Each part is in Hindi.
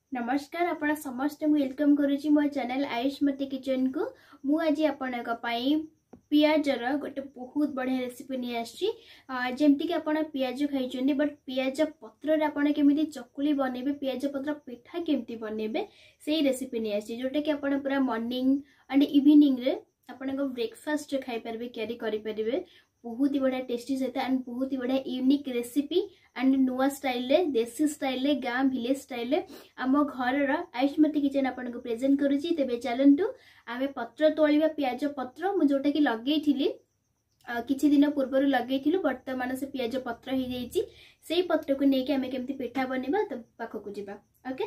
नमस्कार आपण समस्त वेलकम करुची मो चैनल आयुष्मती किचन को मु आज आपण पियाजर गोटे बहुत बढ़िया रेसिपी नहीं आसी जमती कि आप पियाज खाई बट पियाज पत्र आपड़ केमी चकुली बनइबे पियाज पत्र पिठा केमती बनइबे से रेसिपी नहीं आसी जोटा कि आप पूरा मॉर्निंग एंड इवनिंग रे आपण ब्रेकफास्ट खाई पारे कैरी करें बहुत ही बढ़िया टेस्टी सहित एंड बहुत ही बढ़िया यूनिक रेसिपी एंड नुआ स्टाइल देसी स्टाइल गाँ विलेज स्टाइल आम घर आयुष्मती किचन आपन को प्रेजेंट करुची। तेबे चलंतु आमे पत्र तोलिबा पियाज पत्र मु जोटा कि लगेइथिली किछि दिन पूर्व लगेइथिलु वर्तमान से पियाज पत्र हो जाइछि सेही पत्र को नेकी आमे केमती पिठा बनेबा त पाखो को जिबा। ओके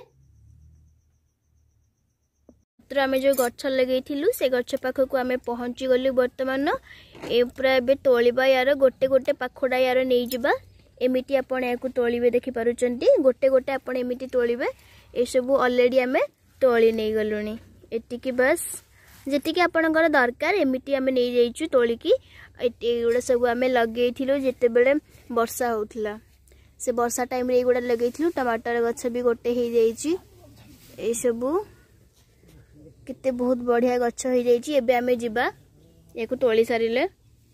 पत्र आमे जो गछ लगेइथिलु से गछ पाखो को आमे पहुंची गलु वर्तमान ए पूरा एबे तोलिबा यार गोटे गोटे पाखोडा यार नै जिबा एमिटी आपण या तोलिबे देखि पारुचंती गोटे गोटे आपण एमिटी तोलिबे ए सब ऑलरेडी आमे तोली नै गलुनी एतिकी बस जेतिकी आपणकर दरकार एमिटी आमे नै जाइछु तोलिकी एगुडा सब आमे लगेइथिलु जेते बेले वर्षा होउथला से वर्षा टाइम रे एगुडा लगेइथिलु टमाटर गछ भी गोटे हे जाइछि ए सब केते बहुत बढ़िया गछ हो जाइछि। एबे आमे जिबा एको तोली सारिले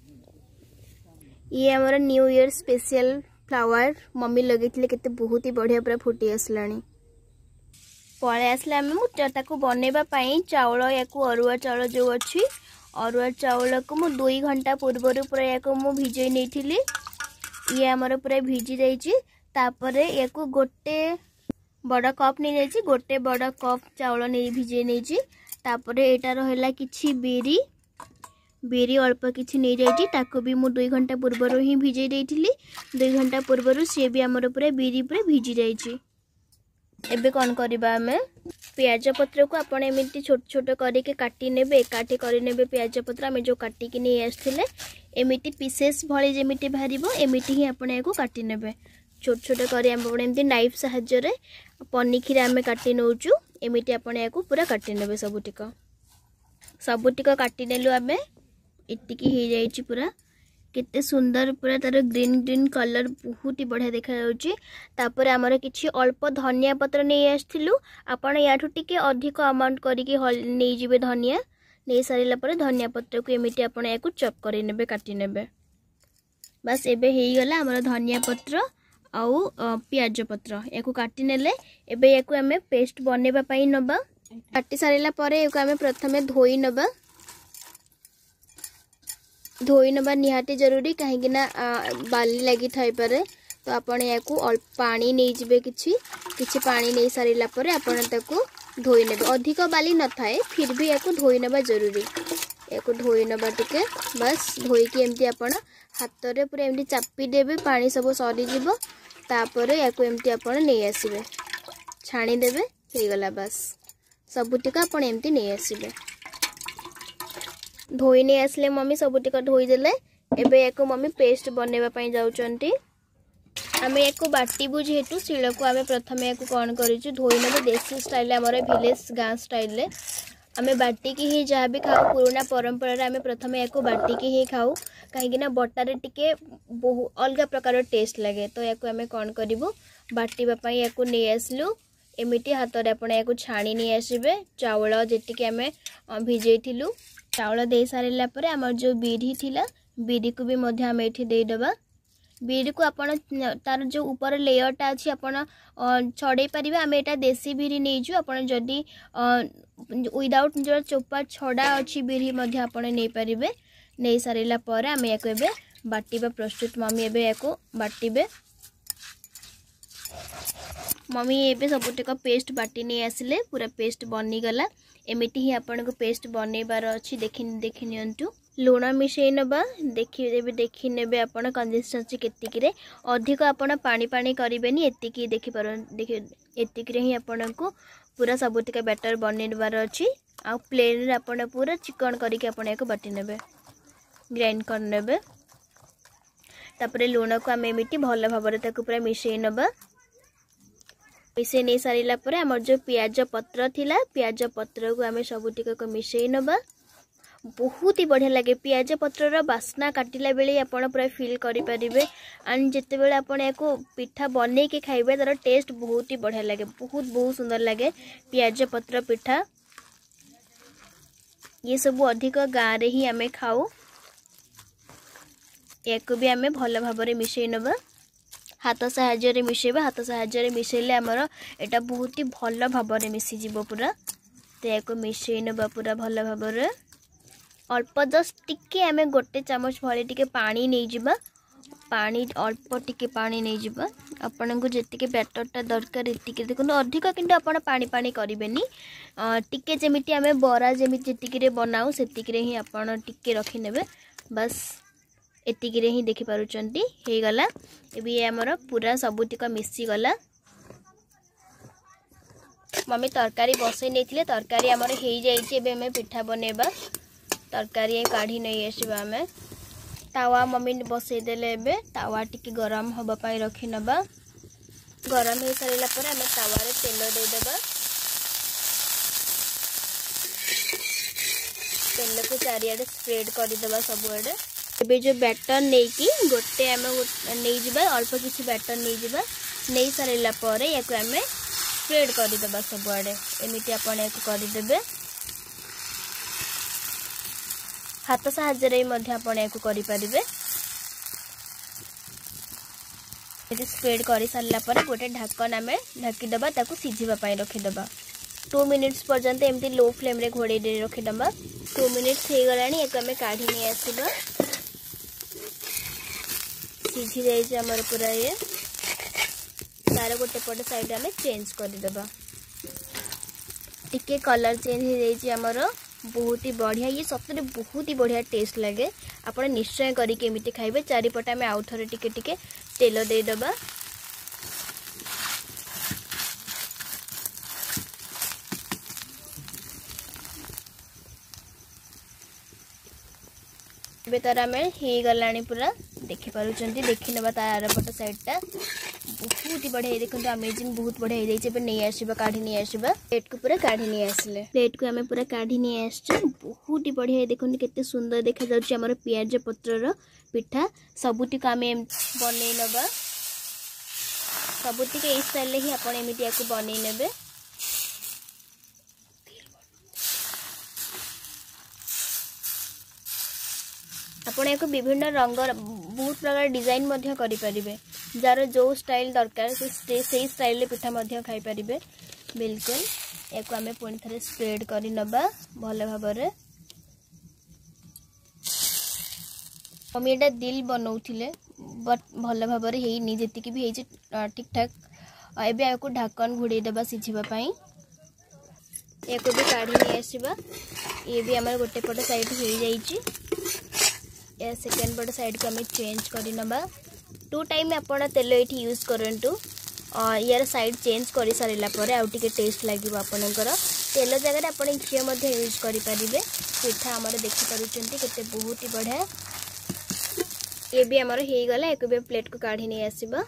ये हमारा new year special flower mummy लगे केते बहुत ही बढ़िया पूरा फुटी आसलानी पळे आसला ताको बनेबा पई चावल याकू अरुआ चावल जो अछि अरुआ चावल को मु 2 घंटा पूर्व पूरा याकू मु भिजई नेथिली ये हमारा पूरा भिजी जाइछि तापरे याकू गोटे बड़ा कप नै जाइछि गोटे बड़ा कप चावल नै भिजई नेछि तापरे एटा रहला किछि बेरी अल्प किछि नहीं जाइछि ताको भी मु 2 घंटा पूर्व ही भिजई देइथिली 2 घंटा पूर्व से भी हमर पूरा बेरी पूरा भिजी जाइछि। एबे कोन करबा हमें प्याज पत्र को आपण एमिति छोट छोट करके काटी नेबे काटी करि नेबे प्याज पत्र हमें जो काटी कि नहीं आस्थिले एमिति पीसेस भले जेमिति भारिबो एमिति ही आपण एको काटी नेबे छोट छोट करी हम एमिति नाइफ सहाय्य रे पनिखिरा हमें काटी नउचु एमिति आपण एको पूरा काटी नेबे सबुटिक काटी नेलु हमें इतकी हो जाइछि पूरा केते सुंदर पूरा तार ग्रीन ग्रीन कलर बहुत ही बढ़िया देखा जाउछि। तापर हमर किछि अल्प धनिया पत्र नै आस्थिलु आपण याठु टिके अधिक अमाउंट करिके नै जिवे धनिया नै सारिला पर धनिया पत्र को एमिति आपण याकू चॉप करि नेबे काटी नेबे बस एबे हेई गला हमर धनिया पत्र आउ प्याज पत्र याकू काटी नेले एबे याकू हमें पेस्ट बनेबा पई नबा काटी सारिला पर याकू हमें प्रथमे धोई नबा धोई नबा निहाती जरूरी कहीं बाली लगी थाई पारे तो आपण याकू अल्प पानी नहीं जिबे किछि पानी नहीं सारिला परे आपण ताकू धोई नेबे अधिक बाली न थाए फिर भी याकू धोई नबा जरूरी याकू धोई नबा टिके बस धोई के एमती आपण हाथ रे पूरा एमती चापी देबे पानी सब सरी जिवो तापरे याकू एमती आपण नै आसीबे छाणी देबे हे गला बस सबुटिका आपण एमती नै आसीबे धोई नहीं आसले मम्मी सबुटिक धोई देले एबे एको मम्मी पेस्ट बनेबा पई जाउचंती आमे एको बाटीबु जेहेतु शिल को आमे प्रथमे एको कोन करिछु धोई नेबे देसी स्टाइल हमर विलेज गाँ स्टाइल आमे बाटी की ही जहाँ भी खाऊ पुराना परंपरा रे आमे प्रथमे एको बाटी की ही खाऊ कहीं ना बटारे टिके बहु अलग प्रकार टेस्ट लगे तो एको आमे कोन करिवो बाटीबा पई एको नै आसलु एमिटी हाथ रे आपण एको छाणी नै आसीबे चावल जेटिके आमे भिजेइथिलु चावल दे सारिला परे हमर जो बीड़ी थिला बीड़ी को भी मध्य हम एठी दे दबा बीड़ी को आपण तार जो ऊपर लेयर टा अछि आपण छडे परिबे हम एटा देसी बीड़ी नै छु आपण जदी विदाउट जो चोपा छडा अछि बीड़ी मध्य आपण नै परिबे नै सारिला परे हम एको एबे बाटीबा प्रस्तुत मम्मी एबे एको बाटीबे मम्मी एबे सबुटिक पेस्ट बाटी नै आसिले पूरा पेस्ट बनी गला एमिटी ही आपण को पेस्ट बनेबार अछि देखि नियंतु लूण मिसई नबा देखि नेबे आपण कंसिस्टेंसी केतिकी रे अधिक आपण पानी पानी करिवेनी एतिकी देखि पारो एतिकी रे ही आपण को पूरा सबुटिका बैटर बनेबार अछि आ प्लेन रे आपण पूरा चिकन करिके आपण एको बाटी नेबे ग्राइंड कर नेबे तापरे लूण को हम एमिटी भल भाबरे ताको पूरा मिसई नबा मिसई नहीं सारिला परे हमर जो प्याज पत्र थिला प्याज पत्र को आमे सबुटिक को मिसई नबा बहुत ही बढ़िया लगे पियाज पत्रर बास्ना काटिला बेले आपण पूरा फील करि परिबे एंड जेते बेले आपण एको पिठा बनै के खाइबे तार टेस्ट बहुत ही बढ़िया लगे बहुत सुंदर लगे पियाज पत्र पिठा ये सब अधिक गाँव रे ही आमे खाऊ एक भी आमे भल भाबरे मिसई नबा हाथ साहाय्य मिसेबा हाथ साहाय्य मिसेले आमर एटा बहुत ही भल भाबरे मिसी जीवो पूरा तो एक मिसई नबा पूरा भल भाबरे अल्प जस्ट टिके आमे गोटे चामच भली टिके पानी नहीं जिबा पानी अल्प टिके पानी नहीं जिबा आपन को जेतिके बैटरटा दरकार एतिके देखो अधिक किंतु आपण पानी पानी करिवेनी टिके जेमिति आमे बरा जेमिति जेतिके रे बनाऊ सेतिके रे ही आपण टिके रखि नेबे बस एतिके रे ही देखि पारुचंती हे गला एबी हमर पूरा सबुतिक मिसी गला मम्मी तरकारी बसई नेथिले तरकारी हमर हेई जाईची एबे हमें पिठा बनेबा तरकारी काढ़ी नहीं आसवा आम तावा मम्मी बसई देले एबे तावा टिके गरम हबा पाई रखि नबा गरम हो सारा पर आम तावा रे तेल देदेबा तेल को चारियाडे स्प्रेड करदेबा सबुआडे एबे जो बैटर नहीं कि गोटे आम नहीं जिबा अल्प किसी बैटर नहीं जिबा नहीं सारा पर याको आम स्प्रेड करदेबा सबुआडे एमिति आपण याको करदेबे हाथ साहाय्य करि परिबे ये स्प्रेड कर सारा पर गोटे ढाकन आम ढाकीदबा ताकू सिझिबा पाई रखिदबा 2 मिनिट्स पर्यंत एमती लो फ्लेम रे घोड़े दे रखिदबा 2 मिनिट्स हो गलानी एक आम काढ़ी नहीं आसबा सिझी जाइए आमर पूरा ये तार गोटे पट साइड आम चेंज करदेबा टिके कलर चेंज हो जाइए आमर बहुत ही बढ़िया ये सतरे बहुत ही बढ़िया टेस्ट लगे आप निश्चय करके एमती खाइबे चारिपटे आम आउ थे टिके टिके तेल देदेबा एबे तार आम हो गलानी पूरा देखि पारुचंती देखि नबा तार पट साइडटा बहुत ही बढ़िया देखो अमेजिंग बहुत बढ़िया हो जाए नहीं आसवा काढ़ी नहीं आसवा प्लेट को पूरा काढ़ी नहीं आसले प्लेट को आम पूरा काढ़ी नहीं आसचे बहुत ही बढ़िया देखो केते सुंदर देखा जाउछि हमर पियाज पत्रर पिठा सबुतिक आम बनै नबा सबुतिक ए स्टाइल ही आपण एमिति याको बनै नेबे आपण याको विभिन्न रंग बहुत प्रकार डिजाइन मध्य करि परिबे जार जो स्टाइल दरकार से स्टाइल पिठा मध्य खाई परिबे बिल्कुल एको आमे पुणी थरे स्प्रेड करि नबा भले भाबरे मम्मी एटा दिल बनौथिले बट भले भाबरे हेई नि जेतिकी भी हेई ठीक ठाक एबे आको ढाकन घुड़े देबा सिझिबा पई एको भी काढ़ी नहीं आसीबा ये भी हमर गोटे पट साइड हो जाईची या सेकेंड पट साइड को आमे चेंज करि नबा 2 टाइम आपण तेल ये यूज करंतु यार साइड चेंज कर सारा पर आउ टिके टेस्ट लगे आपणकर तेल जगह आप घी यूज करें पिठा आमर देखी पार्टी के बहुत ही बढ़िया ये भी आमर हो गला एक प्लेट को काढ़ी नहीं आसवा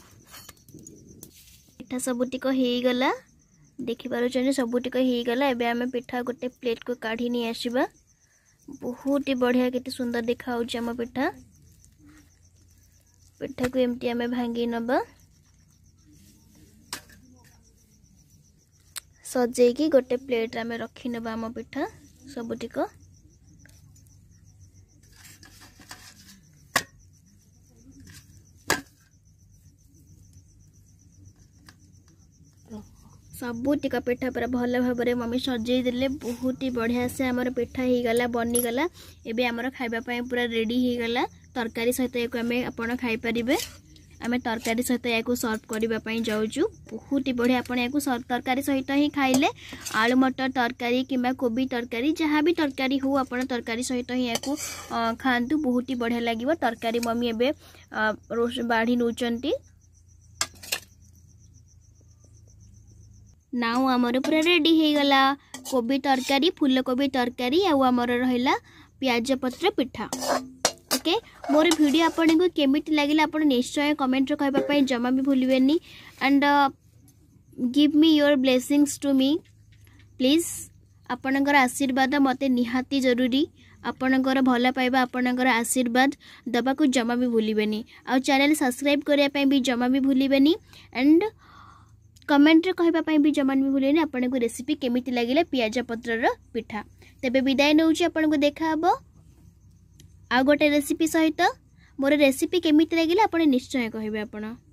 पिठा सबुतिक हो गला देखी पार्टी सबुतिक हो गला एबे आम पिठा गोटे प्लेट को काढ़ी नहीं आसवा बहुत ही बढ़िया केते सुंदर देखा आम पिठा पिठा को एमती आम भांगी नबा सजेकी गोटे प्लेट आम रखी नबा आम पिठा सबुतिक सबुतिक पिठा पूरा भल भाव में मम्मी सजई देले बहुत ही बढ़िया से आमर पिठा हो गला बनीगला एबे आमर खाइबा पूरा रेडी हो गला तरकारी सहित या आम आप खाईपारे आम तरकारी सहित या सर्व करने जाऊँ बहुत ही बढ़िया आप या तरकारी सहित ही खाइले आलू मटर तरकारी किंबा कोबी तरकारी जहाँ भी तरकारी हो आप तरकारी सहित ही या खातु बहुत ही बढ़िया लगे तरकारी मम्मी एबे बाढ़ी नौचंती नाउ आमर पूरा रेडी हो गला कोबी तरकारी फूलकोबी तरकारी आमर रहा पियाज पत्र पिठा ओके मोर वीडियो आपन को केमिति लागिला आपन निश्चय कमेंट रे कहबा पई जमा भी भूलिबेनी and give me your blessings to me please आपणकर आशीर्वाद मते निहाती जरूरी आपणकर भल पाइबा आपणकर आशीर्वाद दबा को जमा भी भूलिबेनी आ चैनल सब्सक्राइब करिया पई भी जमा भी भूलिबेनी एंड कमेंट रे कहबा पई भी जमा भी भूलिबेनी आपन को रेसिपी केमिति लागिले पियाज पत्र रो पिठा तेबे विदाय नउची आपन को देखा हबो आ गोटे रेसिपी सहित मोर रेसिपी केमिति लागिले आपन निश्चय कहबे आपन।